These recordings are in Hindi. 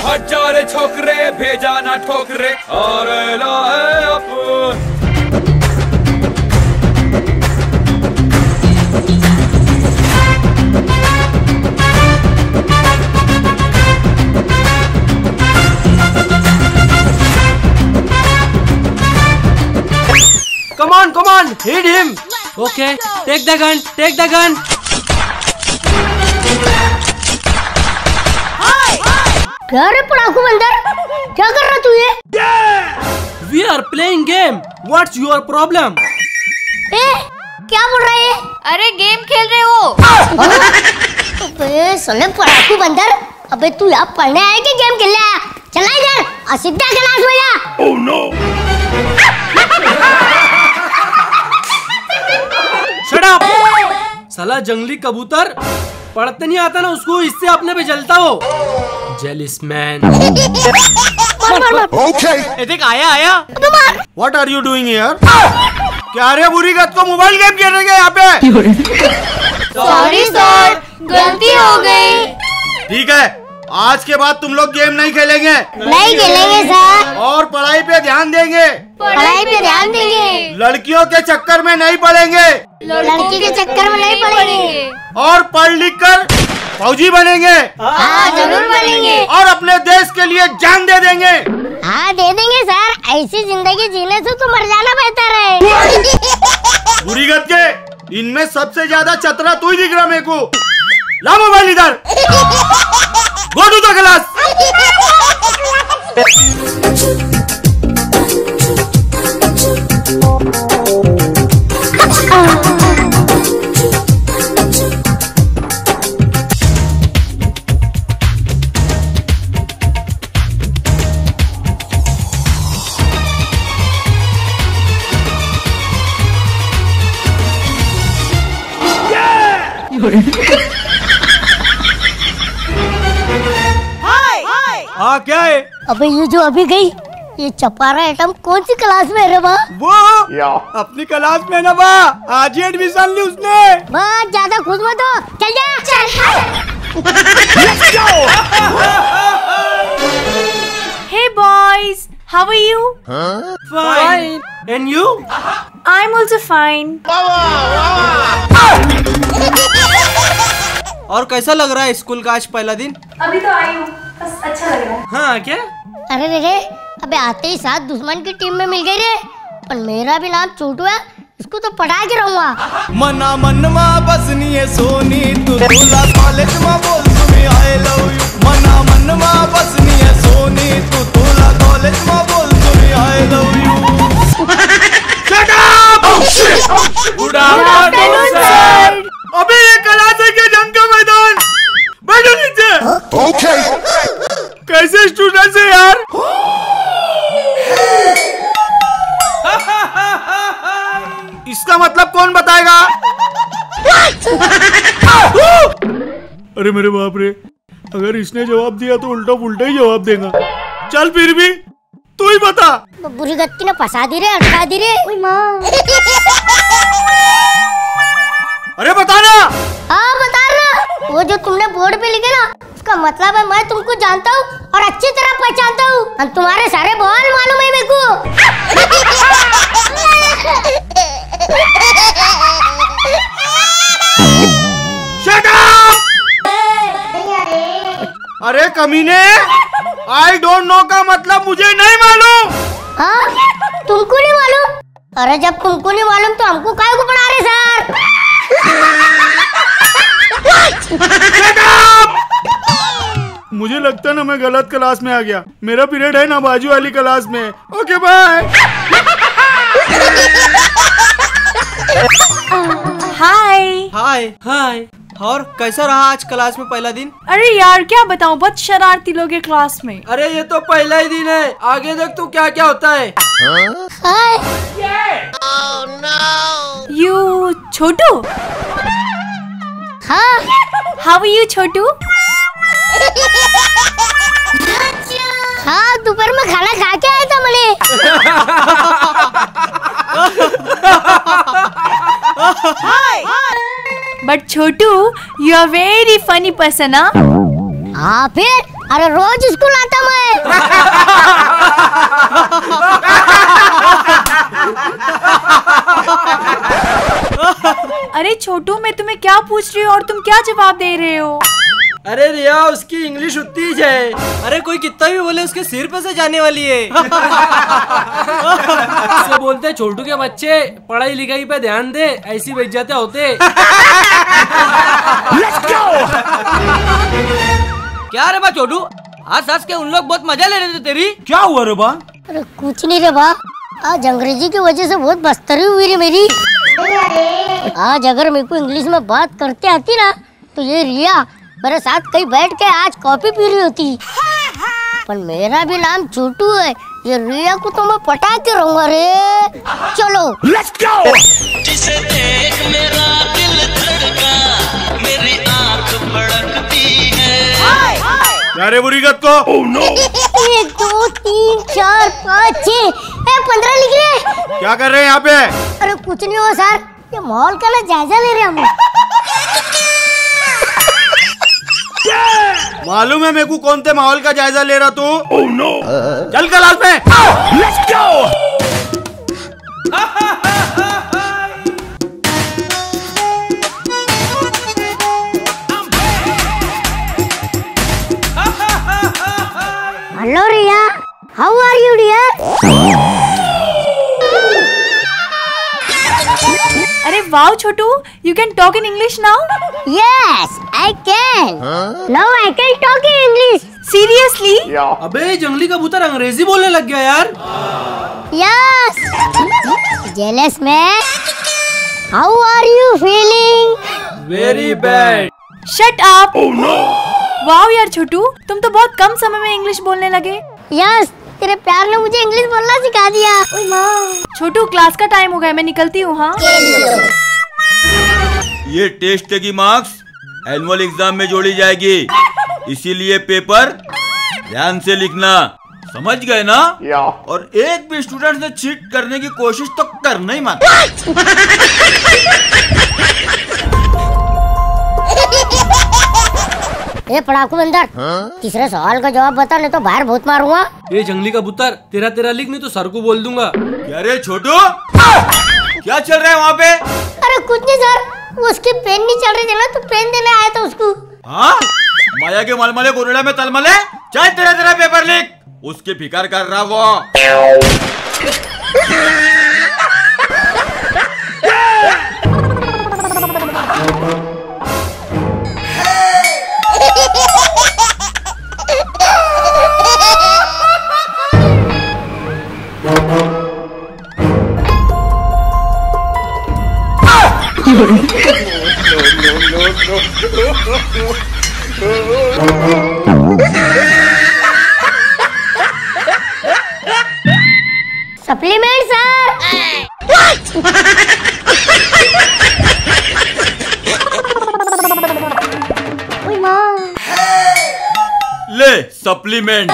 हट जा रे छोकरे, भेजा ना ठोकरे, और लाए अपन। Come on, hit him. Okay, take the gun. क्या रे पढ़ाकू बंदर, क्या कर रहा तू ये? We are playing game. What's your problem? क्या बोल रहा है? अरे गेम खेल रहे हो? अबे साले पढ़ाकू बंदर, अबे तू यहाँ पढ़ने आया कि गेम खेलने आया? चला इधर और सीधा क्लास में जा। Oh no! Shut up! साला जंगली कबूतर, पढ़ते नहीं आता ना उसको, इससे अपने पे जलता हो। Jealous man. Okay. देख आया। What are you doing here? क्या रे बुरी गत को मोबाइल गेम खेल रहे यहाँ पे? सॉरी सर, गलती हो गई। ठीक है, आज के बाद तुम लोग गेम नहीं खेलेंगे। नहीं खेलेंगे सर। और पढ़ाई पे ध्यान देंगे। पढ़ाई पे ध्यान देंगे। लड़कियों के चक्कर में नहीं पड़ेंगे। लड़की के चक्कर में नहीं पड़ेंगे। और पढ़ लिख कर फौजी बनेंगे। हाँ जरूर बनेंगे। और अपने देश के लिए जान दे देंगे। हाँ दे देंगे सर, ऐसी जिंदगी जीने से तो मर जाना बेहतर है। बुरी गत के, इनमें सबसे ज्यादा चतरा तू ही दिख रहा मेरे को। ला मोबाइल इधर। Go to the class. हाँ क्या है? अबे ये जो अभी गई, ये चपारा एटम कौन सी क्लास में है रे बा? वो अपनी क्लास में ना बा, आज ही एडमिशन ली उसने। बस ज्यादा खुश मत हो, चल जा। Hey boys, how are you? Fine. And you? I'm also fine. और कैसा लग रहा है स्कूल का आज पहला दिन? अभी तो आई हूँ, बस अच्छा लग रहा है। हाँ क्या? अरे रे, अबे आते ही साथ दुश्मन की टीम में मिल गई रे। पर मेरा भी नाम छोटू है, इसको तो पढ़ा के रहूंगा। मना मन मा बसनी है सोनी, तू दूल्हा कॉलेज में बोल तुम्हें आई लव यू। मना मन मा बसनी है सोनी, तू दूल्हा कॉलेज में बोल तुम्हें I love you. Shut up! Good afternoon, sir. अबे ये क्लास है क्या, जंग का मैदान? बैठो नीचे। Okay. कैसे स्टूडेंट्स है यार? इसका मतलब कौन बताएगा? अरे मेरे बाप रे, अगर इसने जवाब दिया तो उल्टा पुल्टा ही जवाब देगा। चल फिर भी तू ही बता। बुरी गत्ती ने फंसा दी रे, अटका दी रे। अरे बता ना। हाँ बता रहा, वो जो तुमने बोर्ड पे लिखे ना, उसका मतलब है मैं तुमको जानता हूँ और अच्छी तरह पहचानता हूँ। हम तुम्हारे सारे बॉल मालूम है मेरे को। Shut up! अरे कमीने, आई डोंट नो का मतलब मुझे नहीं मालूम। हाँ तुमको नहीं मालूम? अरे जब तुमको नहीं मालूम तो हमको काहे को पढ़ा रहे सर? मुझे लगता है ना मैं गलत क्लास में आ गया। मेरा पीरियड है ना बाजू वाली क्लास में। Okay bye. हाय। और कैसा रहा आज क्लास में पहला दिन? अरे यार क्या बताऊँ, बहुत शरारती लोग हैं क्लास में। अरे ये तो पहला ही दिन है, आगे देख तू क्या क्या होता है। हाय। यू छोटू? हाँ। How are you Chhotu? हाँ दोपहर में खाना खा के आया था मैंने। But Chhotu, you are very funny person. हाँ फिर अरे रोज स्कूल आता मैं। अरे छोटू, मैं तुम्हें क्या पूछ रही हूँ और तुम क्या जवाब दे रहे हो? अरे रिया, उसकी इंग्लिश उतनी है। अरे कोई कितना भी बोले उसके सिर पे से जाने वाली है। इससे बोलते हैं छोटू के बच्चे पढ़ाई लिखाई पे ध्यान दे, ऐसी बेइज्जती होते। क्या रे बा छोटू, आज सास के उन लोग बहुत मजा ले रहे थे तेरी। क्या हुआ रे बा? अरे कुछ नहीं रे बा, आज अंग्रेजी की वजह से बहुत बस्तरी हुई रे मेरी। आज अगर मेरे को इंग्लिश में बात करते आती ना, तो ये रिया मेरे साथ कहीं बैठ के आज कॉफी पी रही होती। पर मेरा भी नाम छोटू है, ये रिया को तो मैं पटा के रहूंगा रे। चलो लेट्स गो। जिसे देख मेरा दिल धड़का, मेरी आंख भड़कती है। क्या रे बुरी गत को? 1 2 3 4 5 6 15 लिख रहे। क्या कर रहे हैं यहाँ पे? अरे कुछ नहीं हुआ सर, ये माहौल का ना जायजा ले रहे हम। मालूम है मेरे को कौन से माहौल का जायजा ले रहा तू? oh, no. चल क्लास में। Let's go. Hello Riya, how are you dear? अरे wow Chhotu, you can talk in English now? Yes, I can. Now I can talk in English. Seriously? अबे जंगली कबूतर अंग्रेजी बोलने लग गया यार। Yes. Jealous man. How are you feeling? Very bad. Shut up! Oh no! Wow यार छोटू, तुम तो बहुत कम समय में इंग्लिश बोलने लगे। Yes, तेरे प्यार ने मुझे इंग्लिश बोलना सिखा दिया। ओए माँ। छोटू, क्लास का टाइम हो गया, मैं निकलती हूँ। हाँ, ये टेस्ट की मार्क्स एनुअल एग्जाम में जोड़ी जाएगी, इसीलिए पेपर ध्यान से लिखना, समझ गए ना? और एक भी स्टूडेंट से चीट करने की कोशिश तो करना ही मत। ये पढ़ाकू बंदर, तीसरे सवाल का जवाब बता, नहीं तो बाहर बहुत मारूंगा। ये जंगली कबूतर, तेरा लिख, नहीं तो सर को बोल दूंगा। क्या रे छोटू, क्या चल रहा है वहाँ पे? अरे कुछ नहीं सर, उसकी पेन नहीं चल रही थी ना, तो पेन देने आया था उसको। हाँ, माया के मलमले गोरेड़ा में तलमले, चाहे तेरा पेपर लिख, उसकी फिकर कर रहा वो। Supplement sir. ओए माँ। ले सप्लीमेंट,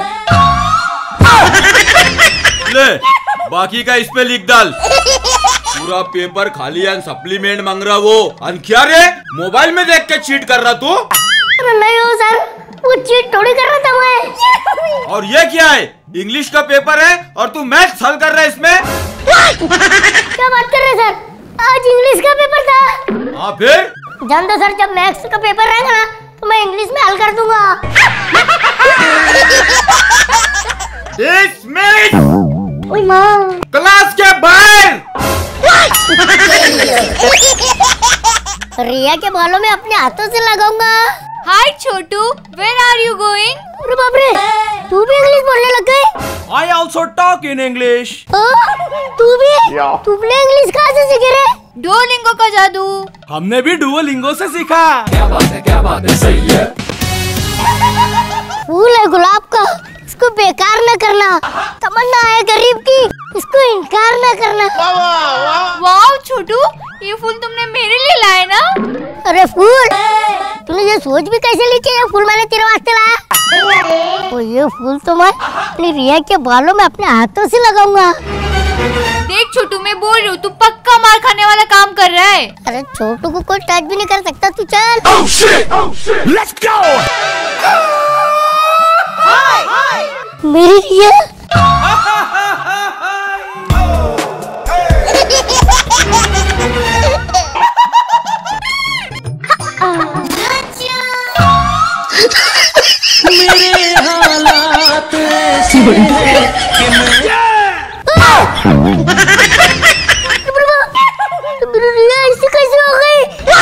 ले बाकी का इस पे लिख डाल। पूरा पेपर खाली है, सप्लीमेंट मांग रहा वो। क्या रे, मोबाइल में देख के चीट कर रहा तू? नहीं हो सर, वो चीट थोड़ी कर रहा था मैं। और ये क्या है, इंग्लिश का पेपर है और तू मैथ्स हल कर रहा है इसमें? क्या बात कर रहे सर, आज इंग्लिश का पेपर था। हाँ फिर? जान दो सर, जब मैथ्स का पेपर रहेगा ना, तो मैं इंग्लिश में हल कर दूंगा। डिसमिस! ओए माँ। क्लास के बाहर! रिया के बालों में अपने हाथों से लगाऊंगा। हाय छोटू, where are you going? अरे बाप रे, तू भी इंग्लिश बोलने लग गए? I also talk in English. तू भी? तुमने इंग्लिश कहाँ से सीखे रे? डुओलिंगो का जादू। हमने भी डुओलिंगो से सीखा। फूल है गुलाब का, इसको बेकार न करना। तमन्ना है गरीब की, इसको इनकार न करना। वाओ छोटू, ये फूल तुमने मेरे लिए लाए ना? अरे फूल, तूने ये सोच भी कैसे ली कि ये फूल मैंने तेरे वास्ते लाया? तो ये फूल तो मैं अपनी रिया के बालों में अपने हाथों से लगाऊंगा। देख छोटू, मैं बोल रही हूँ, तू पक्का मार खाने वाला काम कर रहा है। अरे छोटू को कोई टच भी नहीं कर सकता, तू चल। Let's go! मेरी रिया। मेरे हालात ऐसे मेरी रिया ऐसे कैसे हो गई?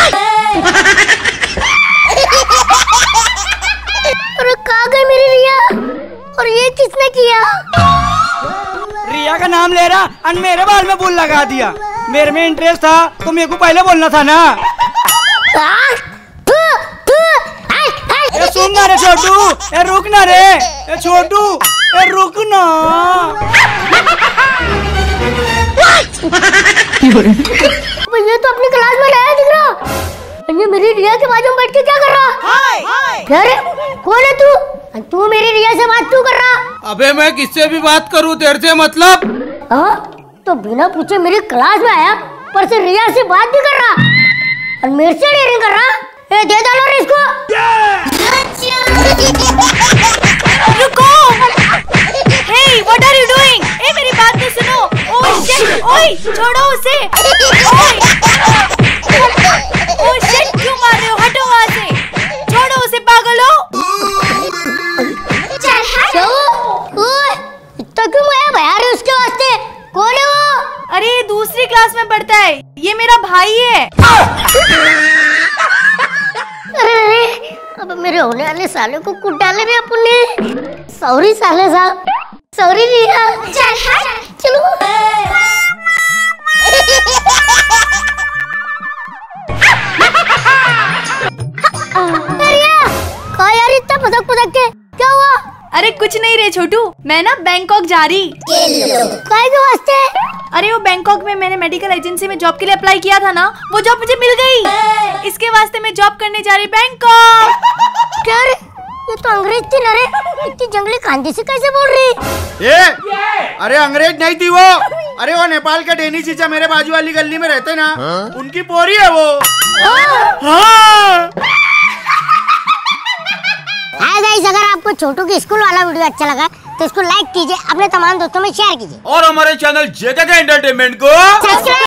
अरे कहाँ गई मेरी रिया? और ये किसने किया? रिया का नाम ले रहा और मेरे बाल में फूल लगा दिया। मेरे में इंटरेस्ट था तो मेरे को पहले बोलना था ना। ए सुन ना रे छोटू, ए रुक ना रे, ए छोटू, ए रुक ना। ये तो अपनी क्लास में नया दिख रहा। ये मेरी रिया के बाजू में बैठ के क्या कर रहा? अरे कौन है तू? तू मेरी रिया से बात क्यों कर रहा? अबे मैं किससे भी बात करूं तेरे से मतलब? तो बिना पूछे मेरी क्लास में आया पर से रिया से बात भी कर रहा और मेरे से नहीं कर रहा। ए दे डालो रे इसको। रुको। Hey, what are you doing? ए मेरी बात तो सुनो। ओह शिट, ओए छोड़ो उसे। ओह शिट, क्यों मार रहे हो? हटो वहाँ से। छोड़ो उसे पागलो। इतना क्यों माया भैया रे उसके वास्ते? कौन है वो? अरे ये दूसरी क्लास में पढ़ता है, ये मेरा भाई है। अरे अब मेरे होने वाले साले को कुट डाले रे अपन ने। सॉरी साले साहब, सॉरी रिया। चलो रिया, कहाँ यार इतना पदक पदक के? क्या हुआ? अरे कुछ नहीं रे छोटू, मैं ना बैंकॉक जा रही। काय के वास्ते? अरे वो बैंकॉक में मैंने मेडिकल एजेंसी में जॉब के लिए अप्लाई किया था ना, वो जॉब मुझे मिल गई। इसके वास्ते मैं जॉब करने जा रही बैंकॉक। क्या रे? ये तो अंग्रेज थी ना रे, इतनी जंगली कांदी से कैसे बोल रही? अरे अंग्रेज नहीं थी वो। अरे वो नेपाल का डेनी चीचा मेरे बाजू वाली गली में रहते ना, उनकी पोरी है वो। हाँ। गाइस, अगर आपको छोटू की स्कूल वाला वीडियो अच्छा लगा तो इसको लाइक कीजिए, अपने तमाम दोस्तों में शेयर कीजिए और हमारे चैनल जेके एंटरटेनमेंट को सब्सक्राइब